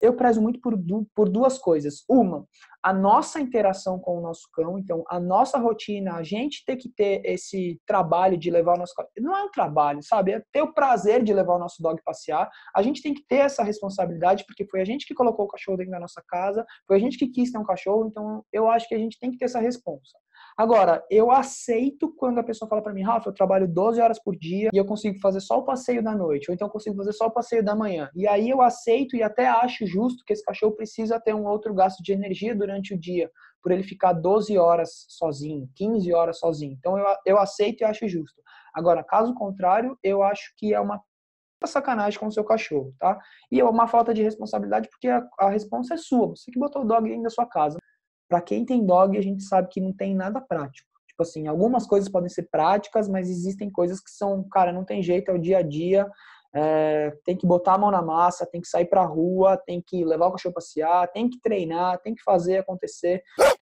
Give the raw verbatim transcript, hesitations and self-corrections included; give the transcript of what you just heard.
eu prezo muito por, du, por duas coisas. Uma, a nossa interação com o nosso cão, então a nossa rotina, a gente ter que ter esse trabalho de levar o nosso cão, não é um trabalho, sabe? É ter o prazer de levar o nosso dog passear. A gente tem que ter essa responsabilidade, porque foi a gente que colocou o cachorro dentro da nossa casa, foi a gente que quis ter um cachorro, então eu acho que a gente tem que ter essa responsa. Agora, eu aceito quando a pessoa fala para mim, Rafa, eu trabalho doze horas por dia e eu consigo fazer só o passeio da noite, ou então eu consigo fazer só o passeio da manhã. E aí eu aceito e até acho justo que esse cachorro precisa ter um outro gasto de energia durante o dia, por ele ficar doze horas sozinho, quinze horas sozinho. Então eu, eu aceito e acho justo. Agora, caso contrário, eu acho que é uma sacanagem com o seu cachorro, tá? E é uma falta de responsabilidade porque a, a responsa é sua, você que botou o dog dentro da sua casa. Para quem tem dog, a gente sabe que não tem nada prático. Tipo assim, algumas coisas podem ser práticas, mas existem coisas que são, cara, não tem jeito, é o dia a dia, é, tem que botar a mão na massa, tem que sair pra rua, tem que levar o cachorro passear, tem que treinar, tem que fazer acontecer.